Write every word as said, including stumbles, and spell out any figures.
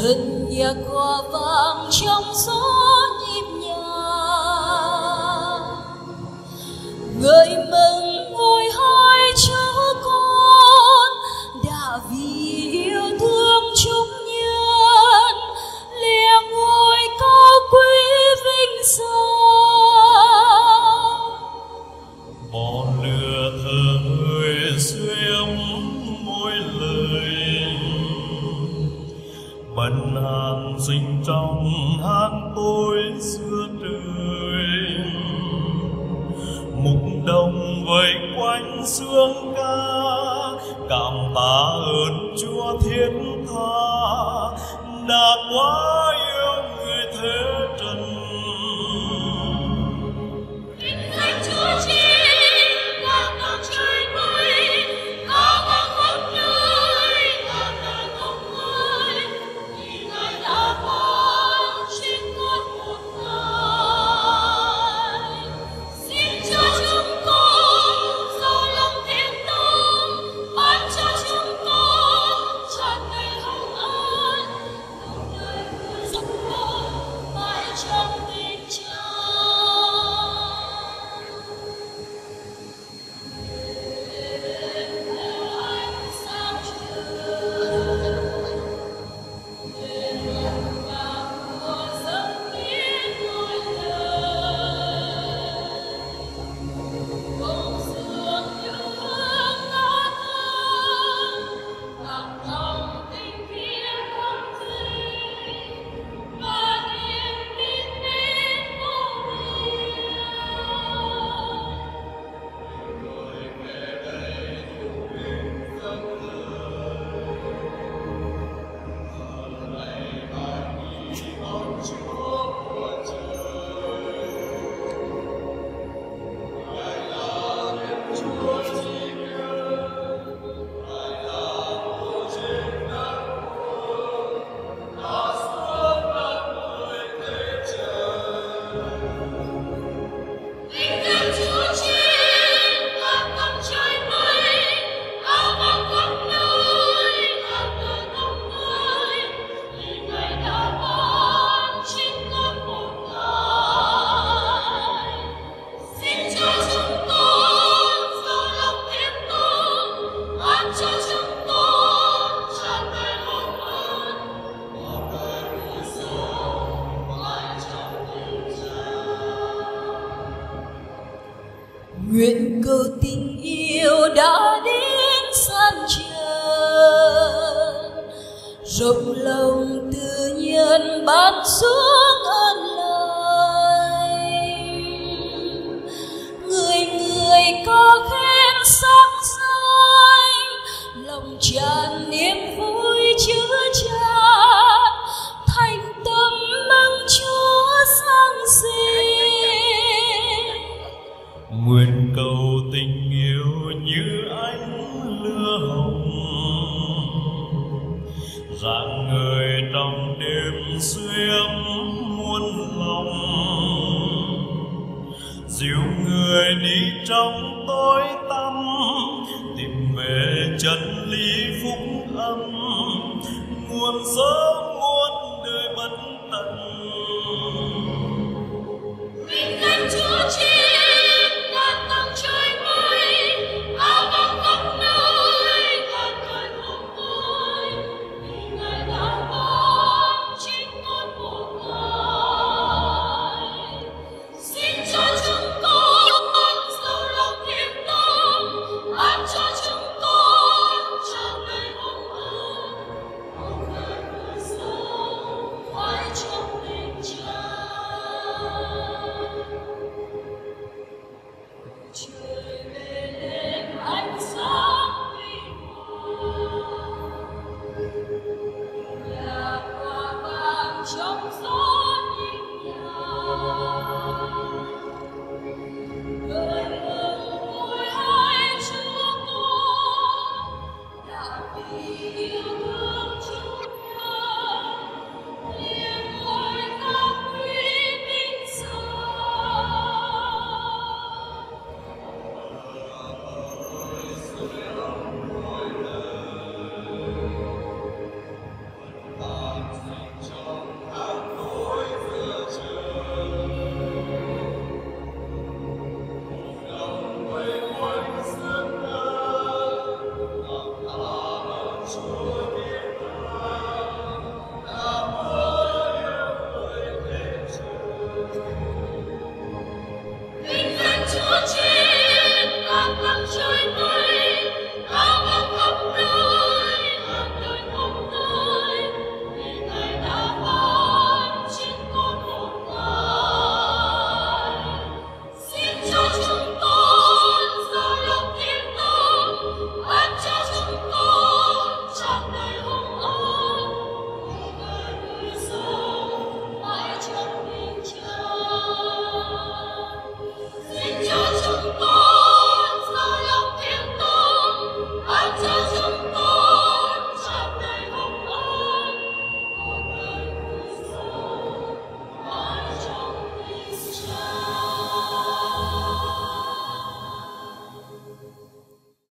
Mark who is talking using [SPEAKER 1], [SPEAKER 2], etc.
[SPEAKER 1] sân nhà cỏ vàng trong gió nhịp nhàng. Người mừng ngồi hai cháu con đã vì yêu thương chúng nhân, lìa ngôi cao quý vinh danh.
[SPEAKER 2] Bọn lửa thơ người sưởi ấm mỗi lời, bần hàng sinh trong hát tối xưa trời. Mục đồng vây quanh sương ca, cảm tạ ơn Chúa thiết tha đã quá yêu người thế trần.
[SPEAKER 1] Vinh danh Chúa trên các tầng trời mới, cao vang khắp nơi, ngàn đời không nguôi, vì Ngài đã ban trên con một ngày. Xin cho chúng con giàu lòng thiện tâm, ban cho chúng con tràn đầy hồng ân, lòng đời vui giấc mơ mãi trong tình cha. Nguyện cầu tình yêu đã đến san trần, rộng lòng từ nhân ban xuống ơn lành. Người người có khen sắc danh, lòng tràn niềm vui chứa chan, thành tâm mừng Chúa giáng sinh.
[SPEAKER 2] Nguyện cầu tình yêu như ánh lửa hồng, rạng ngời trong đêm sưởi ấm muôn lòng, dìu người đi trong tối tăm, tìm về chân lý phúc âm, nguồn sống muôn đời bất tận.
[SPEAKER 1] Vinh danh Chúa trên ngàn tầng trời mới, cao vang khắp nơi, ngàn đời không nguôi, vì Ngài đã ban trên con một ngày. Xin cho chúng con giàu lòng thiện tâm, ban cho chúng con tràn đầy hồng ân, một đời người sống mãi trong tình cha. Trời về đêm ánh sáng vinh quang, nhà quả vàng trong gió nhịp nhàng. Người mừng ngồi hai Chúa con đã vì yêu thương